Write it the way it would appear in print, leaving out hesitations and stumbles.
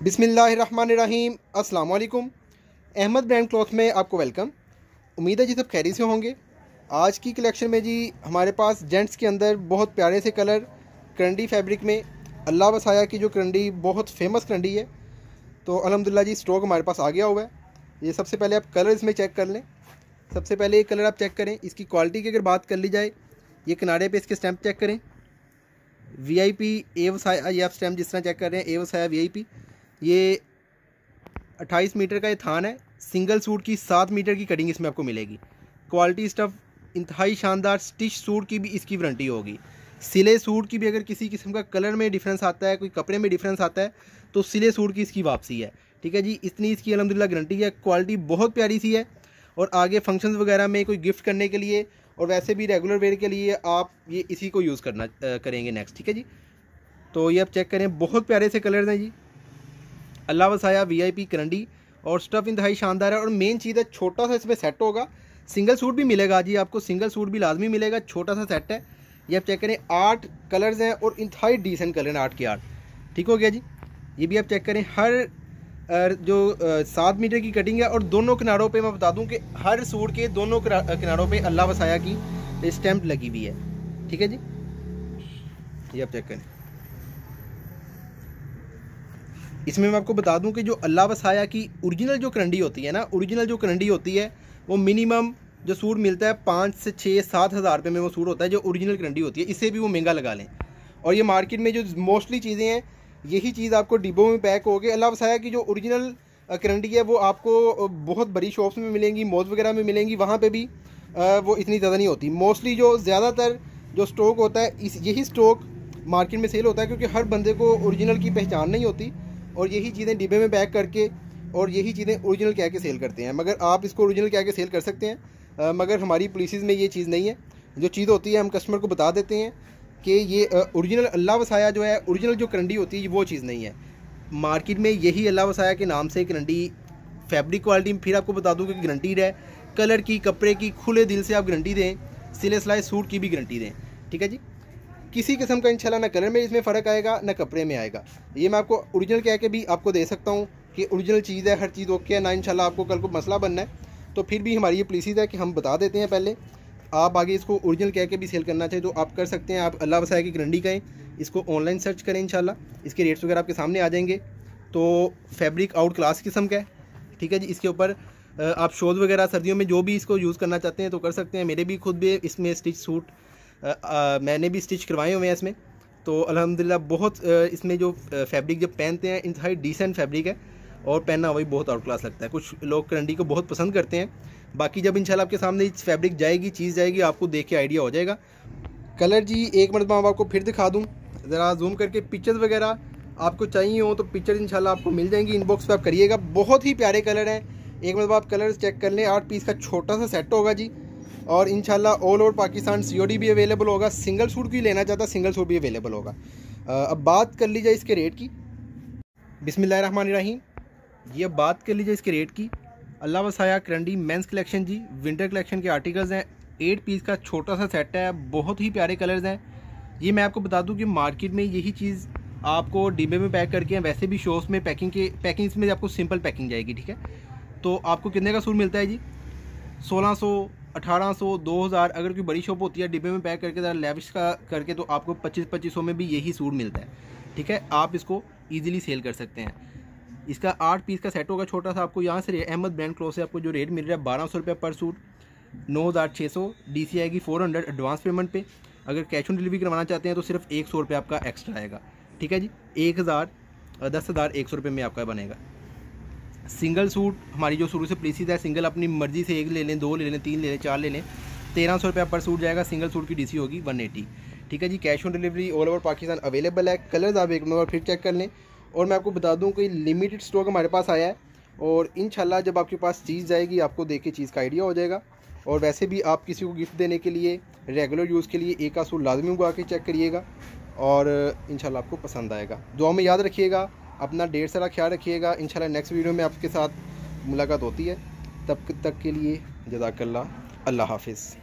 बिस्मिल्लाहिर्रहमानिर्रहीम। अस्सलाम वालेकुम। अहमद ब्रांड क्लॉथ में आपको वेलकम। उम्मीद है जी सब खैरियत से होंगे। आज की कलेक्शन में जी हमारे पास जेंट्स के अंदर बहुत प्यारे से कलर करंडी फैब्रिक में अल्लाह वसाया की जो करंडी बहुत फेमस करंडी है, तो अल्हम्दुलिल्लाह जी स्टॉक हमारे पास आ गया हुआ है। ये सबसे पहले आप कलर इसमें चेक कर लें। सबसे पहले ये कलर आप चेक करें। इसकी क्वालिटी की अगर बात कर ली जाए, ये किनारे पे इसके स्टैंप चेक करें, VIP ए वसाया, ये आप स्टैंप जिस तरह चेक कर रहे हैं ए वसाया VIP। ये 28 मीटर का ये थान है। सिंगल सूट की 7 मीटर की कटिंग इसमें आपको मिलेगी। क्वालिटी स्टफ़ इंतहाई शानदार। स्टिच सूट की भी इसकी वारंटी होगी। सिले सूट की भी अगर किसी किस्म का कलर में डिफरेंस आता है, कोई कपड़े में डिफरेंस आता है, तो सिले सूट की इसकी वापसी है। ठीक है जी, इतनी इसकी अल्हम्दुलिल्लाह गारंटी है। क्वालिटी बहुत प्यारी सी है और आगे फंक्शंस वगैरह में कोई गिफ्ट करने के लिए और वैसे भी रेगुलर वेयर के लिए आप ये इसी को यूज़ करेंगे नेक्स्ट। ठीक है जी, तो ये आप चेक करें, बहुत प्यारे से कलर हैं जी। अल्लाह वसाया VIP करंडी और स्टफ़ इंतहाई शानदार है। और मेन चीज़ है, छोटा सा इसमें सेट होगा। सिंगल सूट भी मिलेगा जी, आपको सिंगल सूट भी लाजमी मिलेगा। छोटा सा सेट है। ये आप चेक करें, 8 कलर्स हैं और इंतहाई डिसेंट कलर हैं, 8 के 8। ठीक हो गया जी। ये भी आप चेक करें, हर जो 7 मीटर की कटिंग है और दोनों किनारों पे मैं बता दूं कि हर सूट के दोनों किनारों पे अल्लाह वसाया की स्टैम्प लगी हुई है। ठीक है जी, ये आप चेक करें। इसमें मैं आपको बता दूं कि जो अल्लाह वसाया की ओरिजिनल जो करंडी होती है ना, ओरिजिनल जो करंडी होती है वो मिनिमम जो सूट मिलता है 5 से 6-7 हज़ार रुपये में वो सूट होता है, जो ओरिजिनल करंडी होती है। इससे भी वो महंगा लगा लें। और ये मार्केट में जो मोस्टली चीज़ें हैं, यही चीज़ आपको डिब्बों में पैक हो गई। अल्लाह वसाया की जो ओरिजिनल करंडी है वो आपको बहुत बड़ी शॉप्स में मिलेंगी, मॉल्स वगैरह में मिलेंगी। वहाँ पर भी वो इतनी ज़्यादा नहीं होती। मोस्टली जो ज़्यादातर जो स्टॉक होता है, यही स्टॉक मार्केट में सेल होता है, क्योंकि हर बंदे को ओरिजिनल की पहचान नहीं होती और यही चीज़ें डिब्बे में पैक करके और यही चीज़ें ओरिजिनल कह के सेल करते हैं। मगर आप इसको ओरिजिनल कह के सेल कर सकते हैं, मगर हमारी पॉलिसीज़ में ये चीज़ नहीं है। जो चीज़ होती है हम कस्टमर को बता देते हैं कि ये ओरिजिनल अल्लाह वसाया जो है, ओरिजिनल जो करंडी होती है वो चीज़ नहीं है। मार्केट में यही अल्लाह वसाया के नाम से करंडी, फैब्रिक क्वालिटी फिर आपको बता दूँ कि गारंटीड है। कलर की, कपड़े की खुले दिल से आप गारंटी दें। सिले सिलाई सूट की भी गारंटी दें। ठीक है जी, किसी किस्म का इंशाल्लाह ना कलर में इसमें फ़र्क आएगा ना कपड़े में आएगा। ये मैं आपको ओरिजिनल कह के भी आपको दे सकता हूँ कि ओरिजिनल चीज़ है, हर चीज़ ओके है ना। इंशाल्लाह आपको कल को मसला बनना है तो फिर भी हमारी ये पॉलिसी है कि हम बता देते हैं पहले। आप आगे इसको ओरिजिनल कह के भी सेल करना चाहे तो आप कर सकते हैं। आप अल्लाह वसाया की गारंटी कहें, इसको ऑनलाइन सर्च करें, इंशाल्लाह इसके रेट्स वगैरह आपके सामने आ जाएंगे। तो फैब्रिक आउट क्लास किस्म का है। ठीक है जी, इसके ऊपर आप शॉल वगैरह सर्दियों में जो भी इसको यूज़ करना चाहते हैं तो कर सकते हैं। मेरे भी खुद भी इसमें स्टिच सूट मैंने भी स्टिच करवाए हुए हैं इसमें। तो अल्हम्दुलिल्लाह बहुत इसमें जो फैब्रिक जब पहनते हैं इंतहाई डिसेंट फैब्रिक है और पहनना वही बहुत आउट क्लास लगता है। कुछ लोग करंडी को बहुत पसंद करते हैं। बाकी जब इंशाल्लाह आपके सामने फैब्रिक जाएगी, चीज़ जाएगी, आपको देख के आइडिया हो जाएगा। कलर जी एक मरतबा मैं आपको फिर दिखा दूँ, ज़रा जूम करके। पिक्चर्स वगैरह आपको चाहिए हो तो पिक्चर इंशाल्लाह आपको मिल जाएंगी, इनबॉक्स पर आप करिएगा। बहुत ही प्यारे कलर हैं। एक मरतबा आप कलर चेक कर लें। 8 पीस का छोटा सा सेट होगा जी और इंशाल्लाह ऑल ओवर पाकिस्तान COD भी अवेलेबल होगा। सिंगल सूट भी लेना चाहता, सिंगल सूट भी अवेलेबल होगा। अब बात कर ली जाए इसके रेट की। बिस्मिल्लाहिर्रहमानिर्रहीम। ये अब बात कर लीजिए इसके रेट की। अल्लाह वसाया करंडी मेंस कलेक्शन जी, विंटर कलेक्शन के आर्टिकल्स हैं। 8 पीस का छोटा सा सेट है, बहुत ही प्यारे कलर्स हैं। ये मैं आपको बता दूं कि मार्केट में यही चीज़ आपको डिब्बे में पैक करके, वैसे भी शॉप्स में पैकिंग में आपको सिंपल पैकिंग जाएगी। ठीक है, तो आपको कितने का सूट मिलता है जी? 1600, 1800, 2000। अगर कोई बड़ी शॉप होती है डिब्बे में पैक करके ज़रा लेविश का करके तो आपको 2500 में भी यही सूट मिलता है। ठीक है, आप इसको ईजिली सेल कर सकते हैं। इसका 8 पीस का सेट होगा छोटा सा। आपको यहाँ से अहमद ब्रांड क्लॉथ से आपको जो रेट मिल रहा है 1200 रुपये पर सूट, 9600। DC आएगी 400 एडवांस पेमेंट पे। अगर कैश ऑन डिलीवरी करवाना चाहते हैं तो सिर्फ 100 रुपये आपका एक्स्ट्रा आएगा। ठीक है जी, 10,100 रुपये में आपका बनेगा। सिंगल सूट हमारी जो शुरू से पॉलिसी है, सिंगल अपनी मर्जी से 1 ले लें, 2 ले लें, 3 ले लें, 4 ले लें, 1300 रुपये पर सूट जाएगा। सिंगल सूट की DC होगी 180। ठीक है जी, cash on delivery all over Pakistan available है। कलर्स आप एक बार फिर चेक कर लें। और मैं आपको बता दूं कि लिमिटेड स्टॉक हमारे पास आया है और इंशाल्लाह जब आपके पास चीज़ जाएगी आपको देख के चीज़ का आइडिया हो जाएगा। और वैसे भी आप किसी को गिफ्ट देने के लिए, रेगुलर यूज़ के लिए एक का सूट लाजमी उगा के चेक करिएगा और इंशाल्लाह आपको पसंद आएगा। दुआ में याद रखिएगा, अपना ढेर सारा ख्याल रखिएगा। इंशाल्लाह नेक्स्ट वीडियो में आपके साथ मुलाकात होती है। तब तक के लिए जज़ाकल्लाह, अल्लाह हाफिज़।